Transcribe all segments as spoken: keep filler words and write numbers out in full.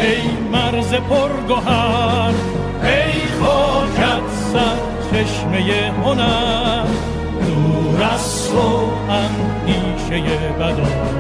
ای مرز پرگوهر، ای خاکت سرچشمه هنر، دور از تو اندیشه بدا،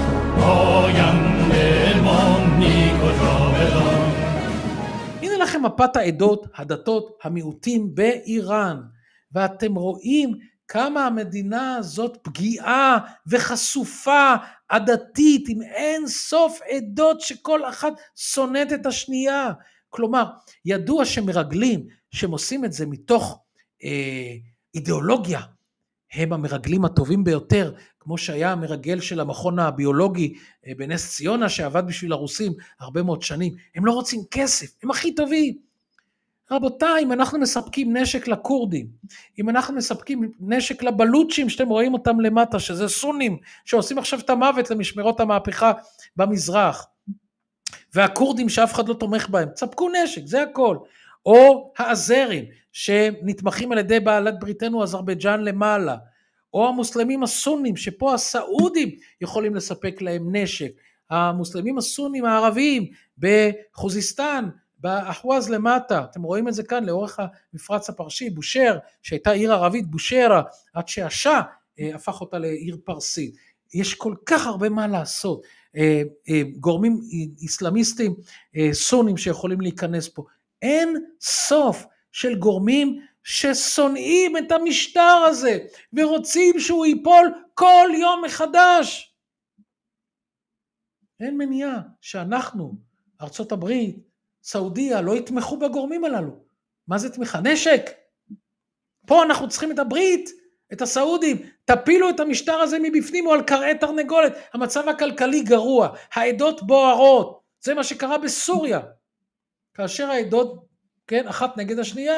آینده مانی کجا بدان. הנה לכם מפת העדות, הדתות, המיעוטים באיראן, ואתם רואים כמה המדינה הזאת פגיעה וחשופה עדתית, עם אין סוף עדות שכל אחת שונאת את השנייה. כלומר, ידוע שמרגלים שהם עושים את זה מתוך אה, אידיאולוגיה, הם המרגלים הטובים ביותר, כמו שהיה המרגל של המכון הביולוגי בנס ציונה, שעבד בשביל הרוסים הרבה מאוד שנים. הם לא רוצים כסף, הם הכי טובים. רבותיי, אם אנחנו מספקים נשק לקורדים, אם אנחנו מספקים נשק לבלוצ'ים, שאתם רואים אותם למטה, שזה סונים, שעושים עכשיו את המוות למשמרות המהפכה במזרח, והקורדים שאף אחד לא תומך בהם, תספקו נשק, זה הכל. או האזרים, שנתמכים על ידי בעלת בריתנו אזרבייג'אן למעלה, או המוסלמים הסונים, שפה הסעודים יכולים לספק להם נשק, המוסלמים הסונים הערבים בחוזיסטן, באחווז למטה, אתם רואים את זה כאן לאורך המפרץ הפרשי, בושר, שהייתה עיר ערבית, בושרה, עד שהשאה הפך אותה לעיר פרסית. יש כל כך הרבה מה לעשות, גורמים איסלאמיסטים, סונים שיכולים להיכנס פה, אין סוף של גורמים ששונאים את המשטר הזה, ורוצים שהוא ייפול כל יום מחדש. אין מניעה שאנחנו, ארצות הברית, סעודיה, לא יתמכו בגורמים הללו. מה זה תמיכה? נשק. פה אנחנו צריכים את הברית, את הסעודים, תפילו את המשטר הזה מבפנים, או על קרעי תרנגולת. המצב הכלכלי גרוע, העדות בוערות, זה מה שקרה בסוריה, כאשר העדות, כן, אחת נגד השנייה.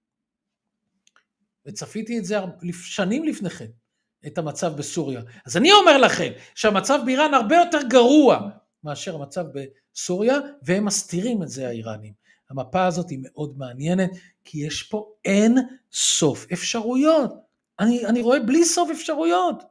וצפיתי את זה שנים לפניכם, את המצב בסוריה. אז אני אומר לכם, שהמצב באיראן הרבה יותר גרוע, מאשר המצב בסוריה, והם מסתירים את זה האיראנים. המפה הזאת היא מאוד מעניינת, כי יש פה אין סוף אפשרויות. אני, אני רואה בלי סוף אפשרויות.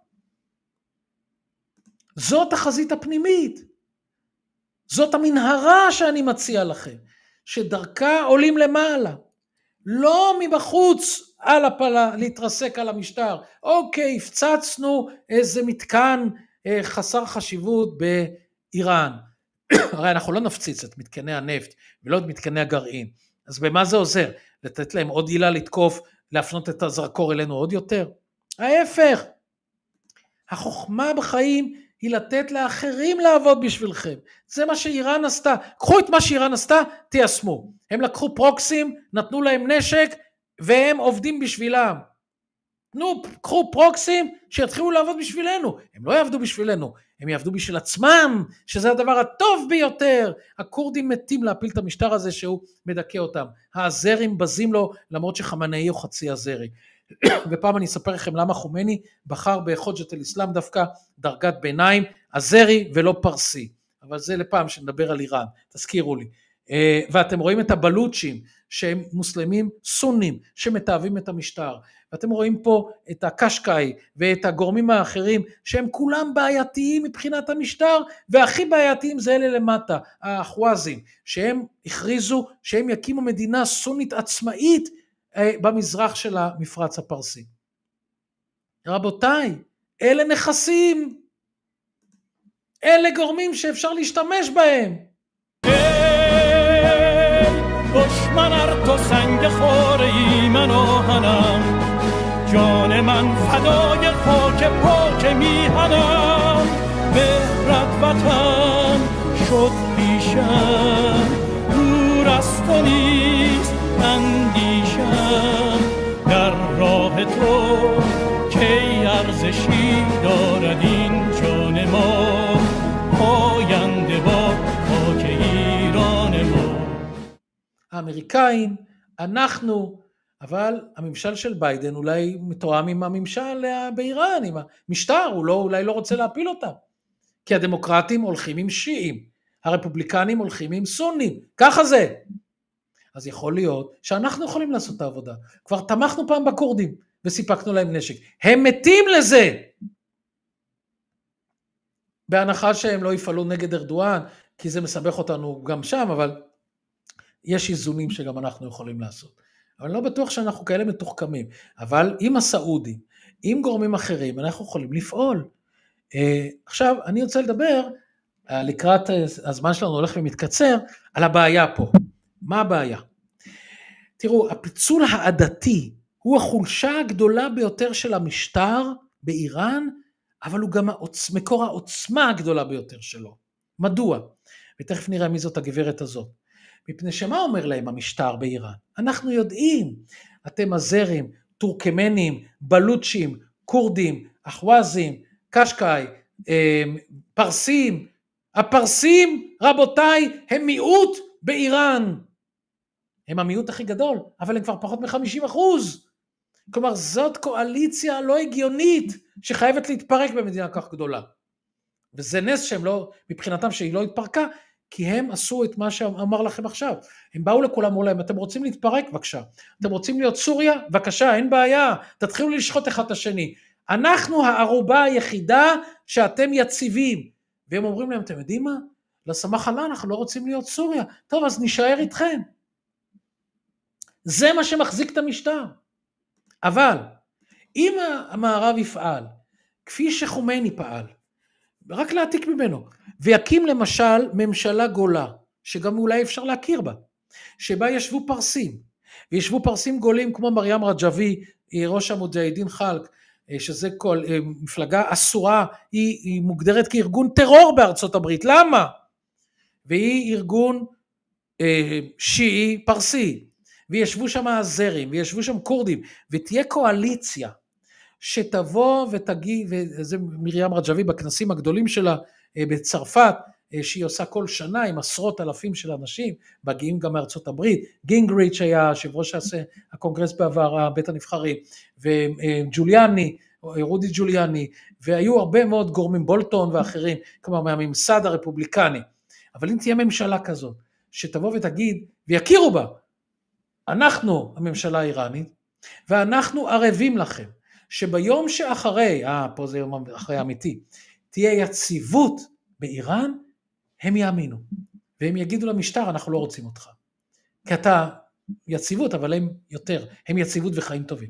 זאת החזית הפנימית. זאת המנהרה שאני מציע לכם, שדרכה עולים למעלה. לא מבחוץ על הפלה, להתרסק על המשטר. אוקיי, הפצצנו איזה מתקן אה, חסר חשיבות באיראן. הרי אנחנו לא נפציץ את מתקני הנפט ולא את מתקני הגרעין. אז במה זה עוזר? לתת להם עוד עילה לתקוף, להפנות את הזרקור אלינו עוד יותר? ההפך. החוכמה בחיים היא לתת לאחרים לעבוד בשבילכם. זה מה שאיראן עשתה. קחו את מה שאיראן עשתה, תיישמו. הם לקחו פרוקסים, נתנו להם נשק, והם עובדים בשבילם. תנו, קחו פרוקסים שיתחילו לעבוד בשבילנו. הם לא יעבדו בשבילנו, הם יעבדו בשביל עצמם, שזה הדבר הטוב ביותר. הקורדים מתים להפיל את המשטר הזה שהוא מדכא אותם. האזרים בזים לו, למרות שחמנאי הוא חצי אזרי. ופעם אני אספר לכם למה חומני בחר בחוג'ת אל-אסלאם דווקא דרגת ביניים, אזרי ולא פרסי. אבל זה לפעם שנדבר על איראן, תזכירו לי. ואתם רואים את הבלוצ'ים שהם מוסלמים סונים שמתאהבים את המשטר, ואתם רואים פה את הקשקאי ואת הגורמים האחרים שהם כולם בעייתיים מבחינת המשטר, והכי בעייתיים זה אלה למטה, האחווזים, שהם הכריזו שהם יקימו מדינה סונית עצמאית במזרח של המפרץ הפרסי. רבותיי, אלה נכסים, אלה גורמים שאפשר להשתמש בהם. دشمن ار تو سنگ خوره من آهنم، جان من فدای خاک پاک میهنم، مهرت وطن شد پیشم، دور از تو نیست اندیشم، در راه تو کی ارزشی دارد این جان ما، پاینده با خاک ایران ما. האמריקאים, אנחנו, אבל הממשל של ביידן אולי מתואם עם הממשל באיראן, עם המשטר, הוא לא, אולי לא רוצה להפיל אותם, כי הדמוקרטים הולכים עם שיעים, הרפובליקנים הולכים עם סונים, ככה זה. אז יכול להיות שאנחנו יכולים לעשות את העבודה, כבר תמכנו פעם בקורדים, וסיפקנו להם נשק, הם מתים לזה, בהנחה שהם לא יפעלו נגד ארדואן, כי זה מסבך אותנו גם שם, אבל יש איזונים שגם אנחנו יכולים לעשות. אבל אני לא בטוח שאנחנו כאלה מתוחכמים, אבל עם הסעודים, עם גורמים אחרים, אנחנו יכולים לפעול. עכשיו, אני רוצה לדבר, לקראת הזמן שלנו הולך ומתקצר, על הבעיה פה. מה הבעיה? תראו, הפיצול העדתי הוא החולשה הגדולה ביותר של המשטר באיראן, אבל הוא גם העוצ... מקור העוצמה הגדולה ביותר שלו. מדוע? ותכף נראה מי זאת הגברת הזאת. מפני שמה אומר להם המשטר באיראן? אנחנו יודעים, אתם אזרים, טורקמנים, בלוצ'ים, קורדים, אחווזים, קשקאי, פרסים. הפרסים, רבותיי, הם מיעוט באיראן. הם המיעוט הכי גדול, אבל הם כבר פחות מ-חמישים אחוז. כלומר, זאת קואליציה לא הגיונית, שחייבת להתפרק במדינה כך גדולה. וזה נס שהם לא, מבחינתם שהיא לא התפרקה, כי הם עשו את מה שאמר לכם עכשיו. הם באו לכולם, אמרו להם, אתם רוצים להתפרק? בבקשה. אתם רוצים להיות סוריה? בבקשה, אין בעיה. תתחילו לשחוט אחד את השני. אנחנו הערובה היחידה שאתם יציבים. והם אומרים להם, אתם יודעים מה? לסמך עלה, אנחנו לא רוצים להיות סוריה. טוב, אז נשאר איתכם. זה מה שמחזיק את המשטר. אבל, אם המערב יפעל, כפי שחומני פעל, רק להעתיק ממנו, ויקים למשל ממשלה גולה, שגם אולי אפשר להכיר בה, שבה ישבו פרסים, וישבו פרסים גולים כמו מרים רג'בי, ראש המוג'אהדין חלק, שזה כל מפלגה אסורה, היא, היא מוגדרת כארגון טרור בארצות הברית, למה? והיא ארגון אה, שיעי פרסי, וישבו שם הזרים, וישבו שם קורדים, ותהיה קואליציה, שתבוא ותגיד, וזה מרים רג'בי בכנסים הגדולים שלה בצרפת, שהיא עושה כל שנה עם עשרות אלפים של אנשים, מגיעים גם מארצות הברית, גינגריץ' היה יושב ראש הקונגרס בעבר, בית הנבחרים, וג'וליאני, רודי ג'וליאני, והיו הרבה מאוד גורמים, בולטון ואחרים, כלומר מהממסד הרפובליקני, אבל אם תהיה ממשלה כזאת, שתבוא ותגיד, ויכירו בה, אנחנו הממשלה האיראנית, ואנחנו ערבים לכם, שביום שאחרי, אה, פה זה יום אחרי אמיתי, תהיה יציבות באיראן, הם יאמינו, והם יגידו למשטר, אנחנו לא רוצים אותך. כי אתה יציבות, אבל הם יותר, הם יציבות וחיים טובים.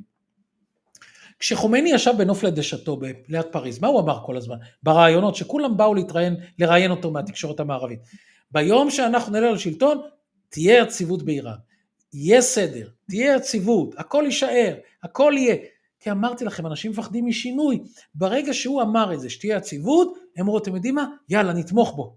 כשחומני ישב בנוף לדשתו, ליד פריז, מה הוא אמר כל הזמן? ברעיונות שכולם באו להתראיין, לראיין אותו מהתקשורת המערבית. ביום שאנחנו נעלה לשלטון, תהיה יציבות באיראן. יהיה סדר, תהיה יציבות, הכל יישאר, הכל יהיה. כי אמרתי לכם, אנשים מפחדים משינוי. ברגע שהוא אמר את זה, שתהיה יציבות, הם אמרו, אתם יודעים מה? יאללה, נתמוך בו.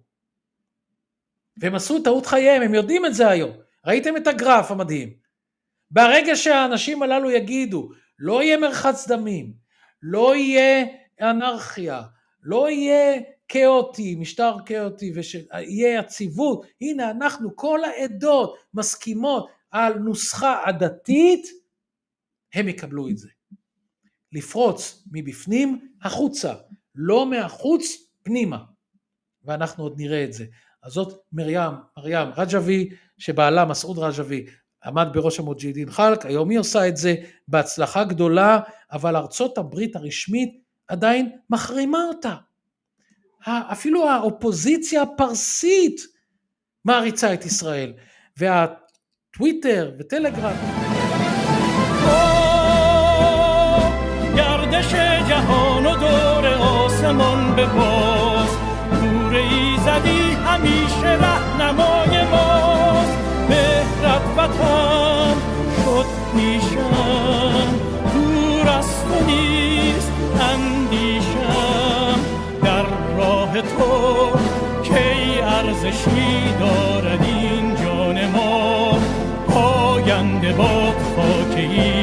והם עשו טעות חייהם, הם יודעים את זה היום. ראיתם את הגרף המדהים. ברגע שהאנשים הללו יגידו, לא יהיה מרחץ דמים, לא יהיה אנרכיה, לא יהיה כאוטי, משטר כאוטי, ויהיה יציבות, הנה אנחנו, כל העדות מסכימות על נוסחה עדתית, הם יקבלו את זה. לפרוץ מבפנים החוצה, לא מהחוץ פנימה. ואנחנו עוד נראה את זה. אז זאת מרים, מרים רג'בי, שבעלה מסעוד רג'בי, עמד בראש המוג'אהדין חלק, היום היא עושה את זה בהצלחה גדולה, אבל ארצות הברית הרשמית עדיין מחרימה אותה. אפילו האופוזיציה הפרסית מעריצה את ישראל, והטוויטר וטלגרם. گردش جهان و دور آسمان بباز نور ایزدی همیشه رهنمای ماست مهرت وطن شد پیشم دور از تو نیست اندیشم در راه تو کی ارزشی دارد این جان ما پاینده باد خاک